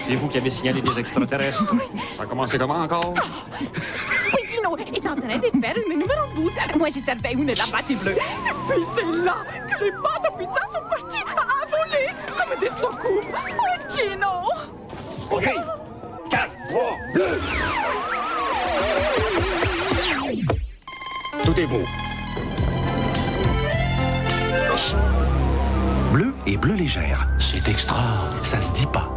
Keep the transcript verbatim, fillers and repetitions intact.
C'est vous qui avez signalé des extraterrestres. Ça a commencé comment encore? Oui, Gino est en train de faire une numéro douze. Moi, j'ai servi une de la pâte bleue. Et puis c'est là que les pâtes à pizza sont parties à voler comme des soucoupes. Oh, Gino! OK. quatre, trois, deux. Tout est beau. Bleu et bleu légère. C'est extra. Ça se dit pas.